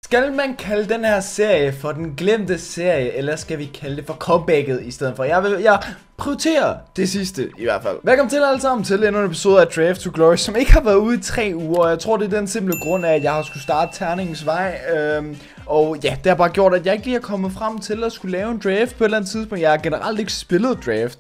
Skal man kalde den her serie for den glemte serie, eller skal vi kalde det for comebacket i stedet for? Jeg prioriterer det sidste i hvert fald. Velkommen til alle sammen til endnu en episode af Draft to Glory, som ikke har været ude i 3 uger. Og jeg tror, det er den simple grund af, at jeg har skulle starte terningens vej. Og ja, det har bare gjort, at jeg ikke lige er kommet frem til at skulle lave en draft på et eller andet tidspunkt. Jeg har generelt ikke spillet draft.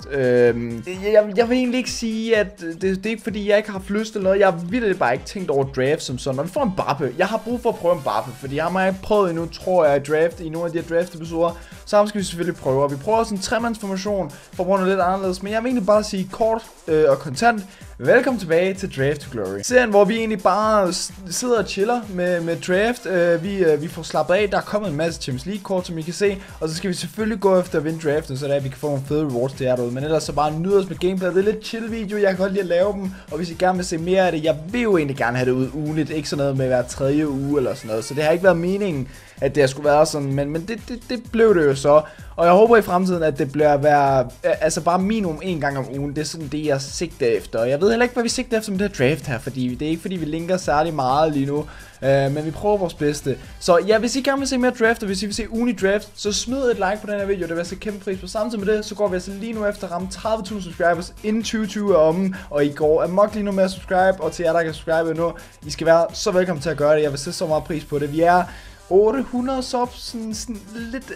Jeg vil egentlig ikke sige, at det er ikke fordi, jeg ikke har haft lyst eller noget. Jeg har virkelig bare ikke tænkt over draft som sådan. Når vi får en Mbappe, jeg har brug for at prøve en Mbappe, fordi jeg har ikke prøvet endnu, tror jeg, at draft i nogle af de her draft episoder. Så skal vi selvfølgelig prøve, og vi prøver også en 3-mandsformation for at bruge noget lidt anderledes. Men jeg vil egentlig bare sige kort og kontant: velkommen tilbage til Draft to Glory. Serien, hvor vi egentlig bare sidder og chiller med draft. Vi får slappet af. Der er kommet en masse Champions League kort, som I kan se. Og så skal vi selvfølgelig gå efter at vinde draften, så vi kan få nogle fede rewards til jer derude. Men ellers så bare nyde os med gameplay. Det er lidt chill video. Jeg kan godt lide at lave dem. Og hvis I gerne vil se mere af det, jeg vil jo egentlig gerne have det ud ugenligt. Ikke sådan noget med hver 3. uge eller sådan noget. Så det har ikke været meningen, at det skulle være sådan. Men det blev det jo så. Og jeg håber i fremtiden, at det bliver altså bare minimum 1 gang om ugen. Det er sådan det, jeg sigter efter. Og jeg ved heller ikke, hvad vi sigter efter med det her draft her, fordi det er ikke fordi, vi linker særlig meget lige nu. Men vi prøver vores bedste. Så ja, hvis I gerne vil se mere draft, og hvis I vil se ugen i draft, så smid et like på den her video. Det vil jeg sætte kæmpe pris på. Samtidig med det, så går vi altså lige nu efter at ramme 30.000 subscribers inden 2020 er omme. Og I går amok lige nu med at subscribe. Og til jer, der kan subscribe nu, I skal være så velkommen til at gøre det. Jeg vil sætte så meget pris på det. Vi er 800 subs, lidt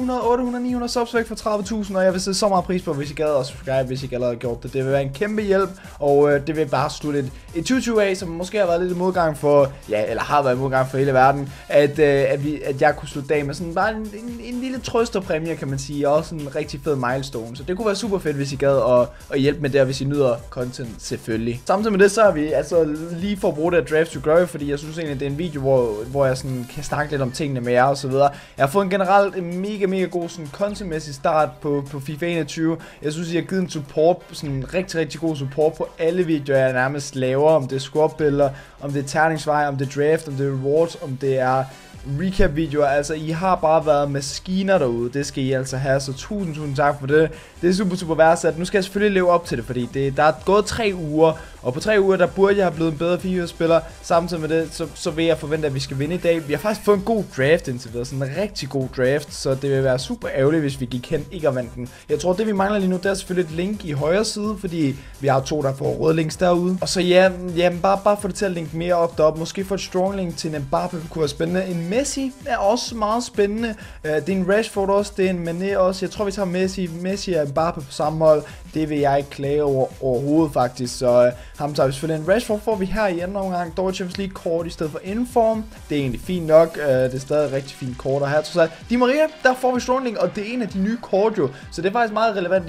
900 subs væk fra 30.000, og jeg vil sætte så meget pris på, hvis I gad at subscribe, hvis I ikke allerede har gjort det. Det vil være en kæmpe hjælp, og det vil bare slutte et 2020 af, som måske har været lidt i modgang for, ja, eller har været i modgang for hele verden, at jeg kunne slutte af med sådan bare en lille trøsterpræmie, kan man sige, og også en rigtig fed milestone. Så det kunne være super fedt, hvis I gad at hjælpe med det, hvis I nyder content, selvfølgelig. Samtidig med det, så er vi altså lige for at bruge det af Draft to Glory, fordi jeg synes egentlig, det er en video, hvor jeg sådan kan snakke lidt om tingene med jer og så videre. Jeg har fået en generelt mega god sådan contentmæssig start på FIFA 21. Jeg synes, I har givet en support, sådan rigtig god support på alle videoer, jeg nærmest laver. Om det er squad-billeder, om det er terningsvej, om det er draft, om det er rewards, om det er recap-videoer. Altså, I har bare været maskiner derude. Det skal I altså have, så tusind tak for det. Det er super værdsat. Nu skal jeg selvfølgelig leve op til det, fordi der er gået 3 uger, og på 3 uger, der burde jeg have blevet en bedre FIFA-spiller. Samtidig med det, så vil jeg forvente, at vi skal vinde i dag. Vi har faktisk fået en god draft indtil videre, sådan en rigtig god draft, så det vil være super ærgerligt, hvis vi gik hen ikke at vinde den. Jeg tror, det vi mangler lige nu, det er selvfølgelig et link i højre side, fordi vi har 2, der får røde links derude. Og så ja, bare få det til at linke mere op deroppe. Måske få et strong link til en Mbappe, kunne være spændende. En Messi er også meget spændende. Det er en Rashford også, det er en Mané også. Jeg tror, vi tager Messi og Mbappe på samme hold. Det vil jeg ikke klage over overhovedet faktisk, så ham tager vi selvfølgelig. En Rashford får vi her i anden omgang. Dog Champions League kort i stedet for inform. Det er egentlig fint nok. Det er stadig rigtig fint kort at have. Så Di Maria, der får vi strong link, og det er en af de nye kort jo. Så det er faktisk meget relevant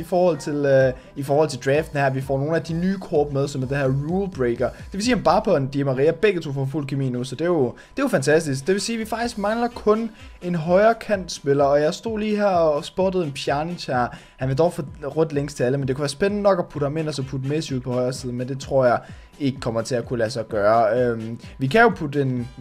i forhold til draften her. Vi får nogle af de nye kort med, som er det her rule breaker. Det vil sige, at Mbappe og Di Maria begge to får fuld kemi nu, så det er jo fantastisk. Det vil sige, at vi faktisk mangler kun en højre kantspiller, og jeg stod lige her og spottede en Pjanic her. Han vil dog få rødt links til alle, men det kunne være spændende nok at putte ham ind og så putte Messi ud på højre side, men det tror jeg ikke kommer til at kunne lade sig gøre. Vi kan jo putte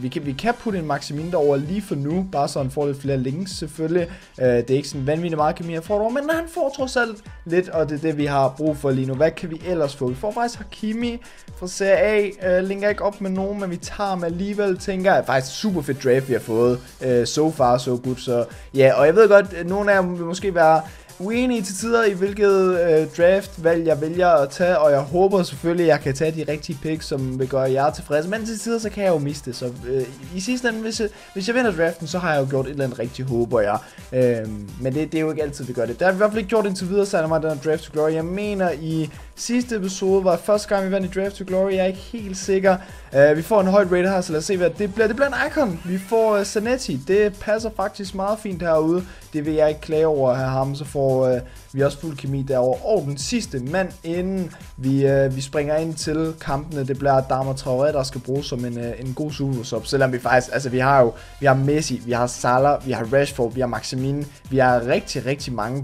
en Maximin derover lige for nu, bare så han får lidt flere links selvfølgelig. Det er ikke sådan vanvittigt meget kemi, jeg får derovre, men han får trods alt lidt, og det er det, vi har brug for lige nu. Hvad kan vi ellers få? Vi får faktisk Hakimi fra Serie A, linker ikke op med nogen, men vi tager ham alligevel, tænker jeg. Faktisk super fedt draft, vi har fået. So far, so good, så ja, og jeg ved godt, nogle af dem vil måske være uenige til tider i hvilket draftvalg jeg vælger at tage, og jeg håber selvfølgelig, at jeg kan tage de rigtige picks, som vil gøre jer tilfredse, men til tider så kan jeg jo miste det, så i sidste ende, hvis jeg vinder draften, så har jeg jo gjort et eller andet rigtigt, håber jeg, men det er jo ikke altid, vi gør det. Det har vi i hvert fald ikke gjort indtil videre, særlig meget den her Draft to Glory. Jeg mener, i sidste episode var første gang, vi vandt i Draft to Glory. Jeg er ikke helt sikker. Vi får en højt rated her, så lad os se, hvad det bliver. Det bliver en icon. Vi får Zanetti. Det passer faktisk meget fint herude. Det vil jeg ikke klage over at have ham. Så får vi også fuld kemi derovre. Og den sidste mand, inden vi springer ind til kampene, det bliver Adama Traoré, der skal bruges som en god supersub. Selvom vi faktisk, altså vi har Messi, vi har Salah, vi har Rashford, vi har Maximin. Vi har rigtig mange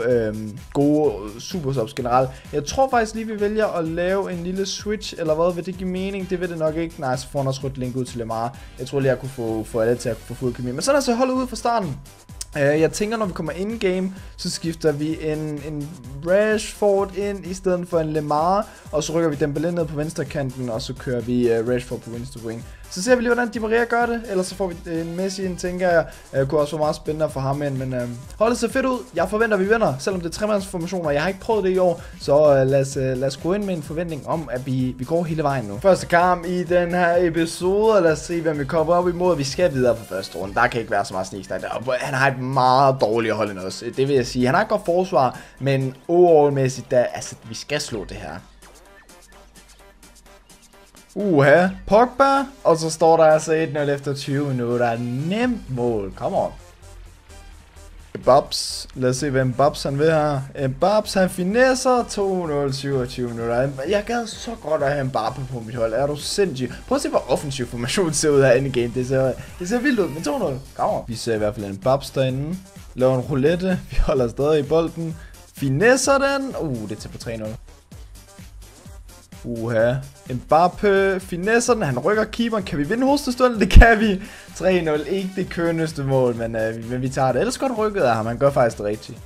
gode supersubs generelt. Jeg tror faktisk lige, vi vælger at lave en lille switch, eller hvad, vil det give mening? Det vil det nok ikke. Nej, så får han også rødt link ud til Lemar. Jeg tror lige, jeg kunne få alle til at få fuld kemi. Men sådan altså holdet ud fra starten. Jeg tænker, når vi kommer in-game, så skifter vi en Rashford ind i stedet for en Lemar, og så rykker vi Dembélé ned på venstre kanten, og så kører vi Rashford på venstre wing. Så ser vi lige, hvordan Di Maria gør det. Ellers så får vi en Messi ind, tænker jeg. Kunne også være meget spændende at få ham ind, men holdet ser fedt ud. Jeg forventer, at vi vinder, selvom det er tremandsformationer. Jeg har ikke prøvet det i år, så lad os gå ind med en forventning om, at vi går hele vejen nu. Første kamp i den her episode, lad os se, hvem vi kommer op imod. Vi skal videre på første runde. Der kan ikke være så meget sneak der. Han har et meget dårligt hold end os. Det vil jeg sige. Han har ikke godt forsvar, men overall-mæssigt, altså, vi skal slå det her. Pogba, og så står der altså 1-0 efter 20 minutter. Nemt mål, come on. Babs, lad os se hvad Babs han vil her. Babs han finesser 2-0, 27 minutter. Jeg gad så godt at have Mbappe på mit hold, er du sindssyg. Prøv at se hvor offensiv formation ser ud af endgame, det ser vildt ud, men 2-0, come on. Vi ser i hvert fald en Babs derinde. Laver en roulette, vi holder stadig i bolden. Finesser den, det er til på 3-0. Mbappe finesser den, han rykker keeperen. Kan vi vinde hostestunden? Det kan vi. 3-0, ikke det kønneste mål, men vi tager det. Ellers godt rykket af ham, han gør faktisk det rigtigt.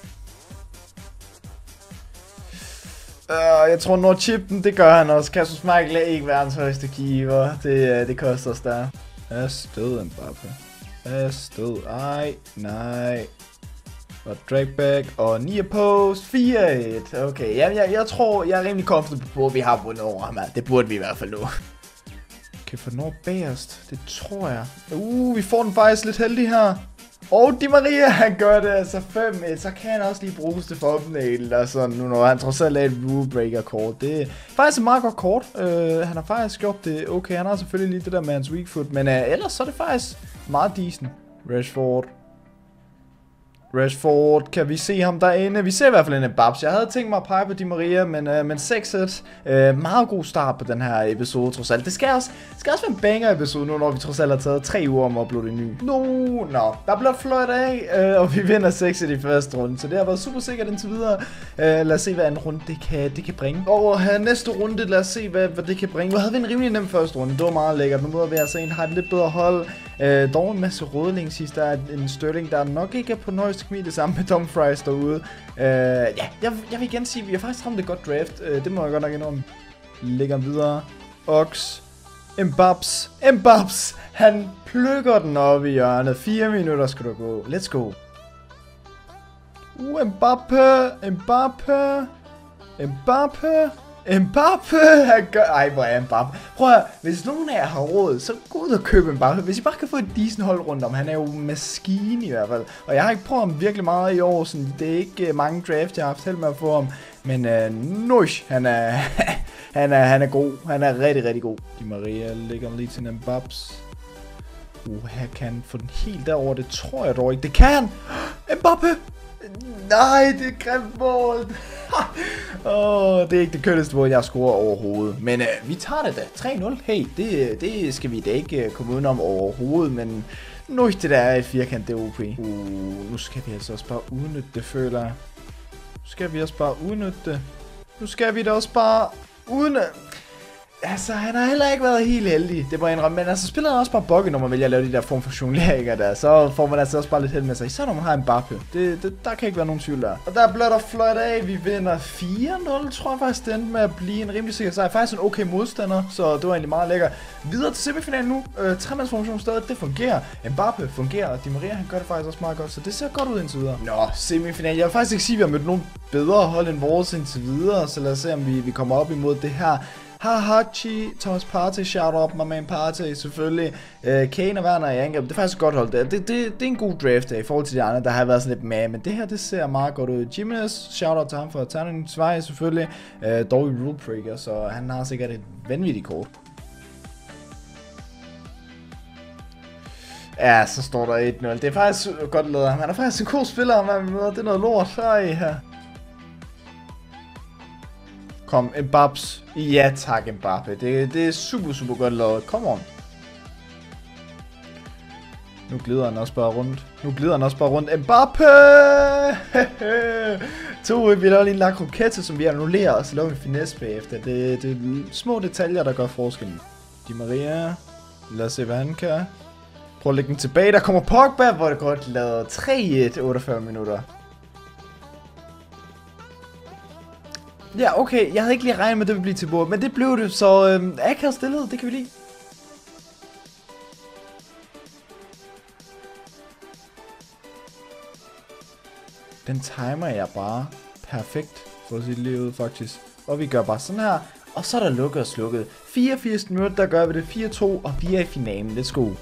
Jeg tror når chippen, det gør han også. Cassius Michael er ikke verdens højeste keeper. Det koster os der. Afsted Mbappe. Afsted, nej. Og dragback og 9 post 4-1. Okay, jeg tror, jeg er rimelig comfortable på, at vi har vundet over ham her. Det burde vi i hvert fald nu. Okay, for når bagerst. Det tror jeg. Vi får den faktisk lidt heldig her. Og Di Maria, han gør det altså 5-1. Så kan han også lige bruges til thumbnail og sådan nu, når han trods alt er et rule breaker kort. Det er faktisk et meget godt kort. Han har faktisk gjort det okay. Han har selvfølgelig lige det der med hans weak foot. Men ellers så er det faktisk meget decent. Rashford, kan vi se ham derinde? Vi ser i hvert fald en Babs. Jeg havde tænkt mig at pege på Di Maria, men 6-1. Meget god start på den her episode, trods alt. Det skal også være en banger episode nu, når vi trods alt har taget 3 uger om at uploade en ny. Der bliver fløjt af, og vi vinder 6 i første runde, så det har været super sikkert indtil videre. Lad os se, hvad anden runde det kan bringe. Og næste runde, lad os se, hvad det kan bringe. Nu havde vi en rimelig nem første runde, det var meget lækkert. Nu møder vi altså en, der har et lidt bedre hold. Dog en masse rødling sidst. Der er en Sterling, der nok ikke er på den højeste kemi, det samme med Dumfries derude. Jeg vil igen sige, at vi har faktisk ramt et godt draft. Det må jeg godt nok indrømme. Lægger videre. Ox. Mbabs. Han plukker den op i hjørnet. 4 minutter skal du gå. Let's go. Mbappe, han gør... Ej, hvor er Mbappe. Prøv at, hvis nogen af jer har råd, så gå ud og køb Mbappe. Hvis I bare kan få et decent hold rundt om, han er jo maskine i hvert fald. Og jeg har ikke prøvet ham virkelig meget i år, så det er ikke mange drafts, jeg har haft held med at få ham. Men han er god. Han er rigtig, rigtig god. Di Maria ligger lige til Mbappes. Han kan få den helt derover. Det tror jeg dog ikke. Det kan han! Mbappe! Nej, det er grimt mål. Det er ikke det kønneste mål, jeg scorer overhovedet. Men vi tager det da. 3-0. Hey, det skal vi da ikke komme udenom overhovedet. Men nu det der er et firkant, det er OP. Nu skal vi altså også bare udnytte det, føler jeg. Nu skal vi da også bare udnytte... Altså, han har heller ikke været helt heldig, det må jeg indrømme, men altså spiller han også bare bugget, når man vælger at lave de der form for jongleringer der, så får man altså også bare lidt held med sig, især når man har en Mbappe. Der kan ikke være nogen tvivl der. Og der bliver der fløjt af, vi vinder 4-0, tror jeg faktisk, det endte med at blive en rimelig sikker sejr. Faktisk en okay modstander, så det var egentlig meget lækker. Videre til semifinalen nu, tremandsformation stadig, det fungerer. Mbappe fungerer, og Di Maria, han gør det faktisk også meget godt, så det ser godt ud indtil videre. Nå, semifinalen, jeg vil faktisk ikke sige, at vi har mødt nogen bedre hold end vores indtil videre, så lad os se, om vi kommer op imod det her. Hahachi, Thomas Partey, shout out, my man Partey, selvfølgelig. Kane og Werner i angreb, det er faktisk et godt hold der. Det er en god draft i forhold til de andre, der har været sådan lidt med, men det her, det ser meget godt ud. Jimenez, shout out til ham for Terningens vej, selvfølgelig. Dog i rule breaker, så han har sikkert et vanvittigt kort. Ja, så står der 1-0. Det er faktisk godt lavet. Han er faktisk en god spiller, man møder. Det er noget lort. Her. Kom, Mbappes. Ja tak, Mbappe. Det er super godt lavet. Come on. Nu glider han også bare rundt. Mbappe! 2-1. Vi laver lige en la croquette, som vi annullerer, og så laver vi en finesse bagefter. Det er små detaljer, der gør forskellen. Di Maria. Lad os se, hvad han kan. Prøv at lægge den tilbage. Der kommer Pogba, hvor det godt lavet 3-1, 48 minutter. Ja, okay. Jeg havde ikke lige regnet med, at det ville blive til bord, men det blev det, så akavet stillet, det kan vi lide. Den timer jeg bare perfekt, for at sige det lige ud faktisk. Og vi gør bare sådan her, og så er der lukket og slukket. 84 minutter, der gør vi det 4-2, og vi er i finalen. Let's go.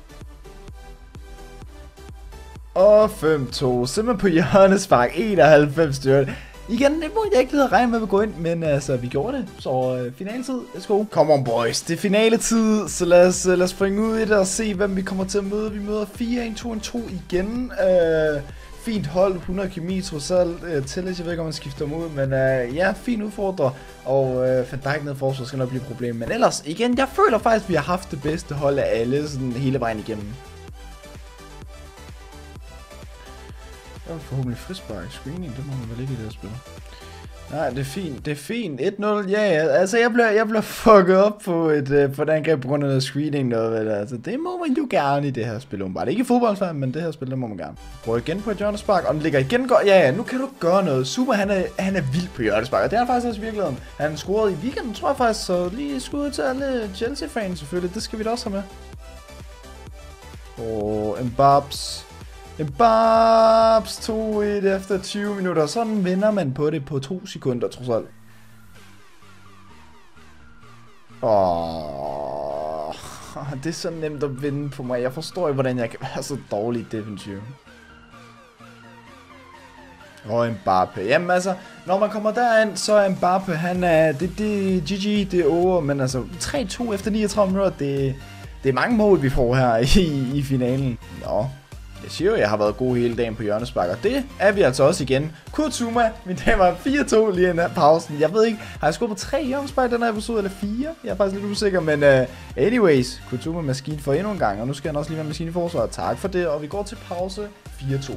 Og 5-2, simpelthen på hjørnespark, 91 styrt. Igen, det må jeg ikke lige regne med at gå ind, men altså, vi gjorde det. Så finaletid, let's go. Come on boys, det er finaletid, så lad os springe ud i det og se, hvem vi kommer til at møde. Vi møder 4-1-2-2 igen. Fint hold, 100 kemi trods alt. Tillis, jeg ved ikke, om man skifter dem ud, men ja, fint udfordrer. Og Van Dijk ned forsvar skal nok blive et problem. Men ellers, igen, jeg føler faktisk, at vi har haft det bedste hold af alle, sådan hele vejen igennem. Jeg vil forhåbentlig frispark. Screening, det må man vel ikke i det her spil. Nej, det er fint. Det er fint. 1-0, ja. Altså, jeg bliver fucket op på et angreb på grund af noget screening noget, vel. Altså, det må man jo gerne i det her spil. Bare ikke i fodboldfan, men det her spil, det må man gerne. Prøv igen på et hjørnespark, og den ligger igen godt. Ja, nu kan du gøre noget. Super, han er vild på hjørnespark, og det er han faktisk også i virkeligheden. Han scorede i weekenden, tror jeg faktisk, så lige skud til alle Chelsea-fans selvfølgelig. Det skal vi da også have med. Mbappé 2-1 efter 20 minutter. Sådan vinder man på det på 2 sekunder, trods alt. Det er så nemt at vinde på mig. Jeg forstår ikke, hvordan jeg kan være så dårlig defensiv. Mbappé. Jamen altså, når man kommer derind, så er Mbappé, han er... Det GG, det er over, men altså 3-2 efter 39 minutter, det er mange mål, vi får her i finalen. Nå. Jeg siger jo, at jeg har været god hele dagen på hjørnespark, og det er vi altså også igen. Kurt Zouma, min dag var 4-2 lige inden pausen. Jeg ved ikke, har jeg skudt på 3 hjørnespark i den her episode, eller 4? Jeg er faktisk lidt usikker, men anyways, Kurt Zouma maskine for endnu en gang, og nu skal han også lige være maskine i forsvaret. Tak for det, og vi går til pause 4-2.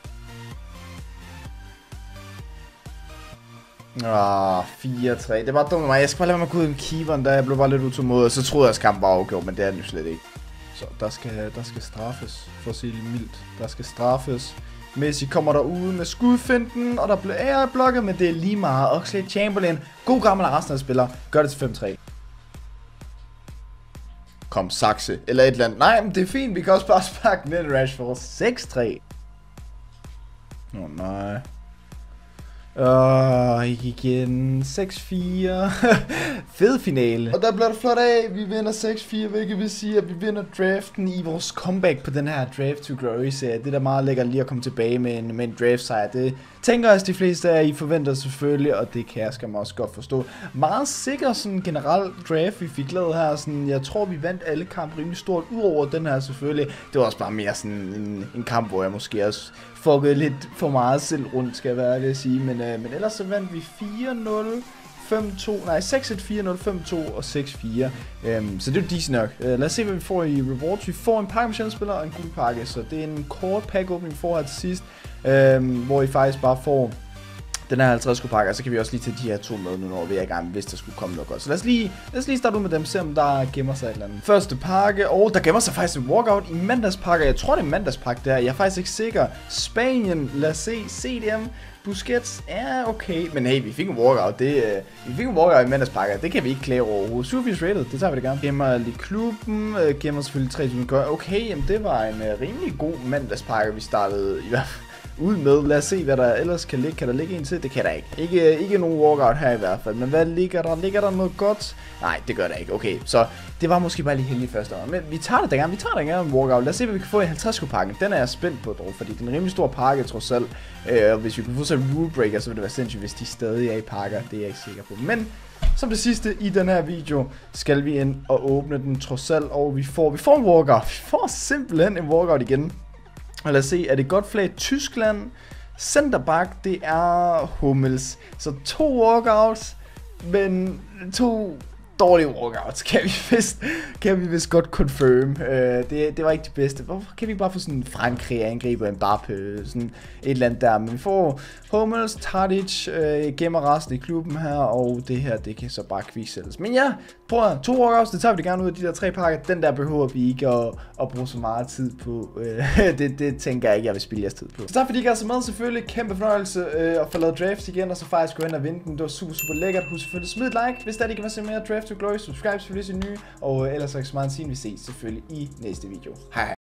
4-3. Det var dumt af mig. Jeg skal bare lade mig gå ud med keeperen, da jeg blev bare lidt utålmodig, og så troede jeg, at kampen var afgjort, men det er den jo slet ikke. Så der skal straffes, for at sige det mildt. Der skal straffes. Messi kommer derude med skudfinten, og der bliver blokket, men det er lige meget. Oxlade-Chamberlain, god gammel Arsenal-spiller, gør det til 5-3. Kom, Saxe, eller et eller andet. Nej, men det er fint, vi kan også bare sparke ned Rashford. 6-3. Nej. Ikke igen. 6-4. Fed finale. Og der bliver det flot af. Vi vinder 6-4, hvilket vil sige, at vi vinder draften i vores comeback på den her Draft to Glory serie. Det er da meget lækkert lige at komme tilbage med en draft sejr. Det tænker jeg, at de fleste af I forventer selvfølgelig, og det kan jeg skam også godt forstå. Meget sikker sådan generelt draft, vi fik lavet her. Sådan, jeg tror, vi vandt alle kampe rimelig stort, udover den her selvfølgelig. Det var også bare mere sådan en kamp, hvor jeg måske også fuckede lidt for meget selv rundt, skal jeg være ærlig at sige. Men ellers så vandt vi 4-0. 5-2, nej 6-1, 4-0, 5-2 og 6-4. Så det er jo decent nok. Lad os se, hvad vi får i rewards. Vi får en pakke med sjældspillere og en guldpakke, så det er en kort pack-åbning, vi får her til sidst, hvor I faktisk bare får den her 50 pakke, og så kan vi også lige tage de her 2 med nu, når vi er i gang, hvis der skulle komme noget godt. Så lad os lige starte ud med dem, se om der gemmer sig et eller andet. Første pakke, og der gemmer sig faktisk en walkout i mandagspakke. Jeg tror, det er mandagspakke der. Jeg er faktisk ikke sikker. Spanien, lad os se. CDM, Busquets, ja okay. Men hey, vi fik en walkout. Vi fik en walkout i mandagspakke. Det kan vi ikke klage over. 87 rated, det tager vi det gerne. Gemmer lige klubben. Gemmer selvfølgelig 3000 gør. Okay, jamen det var en rimelig god mandagspakke, vi startede i hvert fald ud med. Lad os se, hvad der ellers kan ligge. Kan der ligge en til? Det kan der ikke. Ikke nogen walkout her i hvert fald. Men hvad ligger der? Ligger der noget godt? Nej, det gør der ikke. Okay, så det var måske bare lige heldigt første år. Men vi tager det da gerne. Vi tager da gerne en walkout. Lad os se, hvad vi kan få i 50-pakken. Den er jeg spændt på, dog, fordi det er en rimelig stor pakke, trods alt. Og hvis vi kunne få så en rule breaker, så ville det være sindssygt, hvis de stadig er i pakker. Det er jeg ikke sikker på. Men som det sidste i den her video, skal vi ind og åbne den trods alt. Og vi får en walkout. Vi får simpelthen en walkout igen. Og lad os se, er det godt flag Tyskland? Centerback, det er Hummels. Så 2 walkouts, men 2 dårlige walkouts, kan vi vist godt confirm. Det var ikke det bedste. Hvorfor kan vi ikke bare få sådan en Frankrig angriber, Mbappé, sådan et eller andet der. Men vi får Hummels, Tadic, gemmer resten i klubben her, og det her, det kan så bare kviksælges. Men ja, prøv at 2 walkouts, det tager vi det gerne ud af de der 3 pakker. Den der behøver vi ikke at bruge så meget tid på. Det tænker jeg ikke, jeg vil spille jeres tid på. Så tak fordi I gav så med, selvfølgelig. Kæmpe fornøjelse at få lavet drafts igen, og så faktisk gå ind og vinde den. Det var super lækkert. Husk selvfølgelig smid et like, hvis der ikke kan se mere Draft to Glory. Subscribe selvfølgelig til nye, og ellers så ikke så meget end vi ses selvfølgelig i næste video. Hej.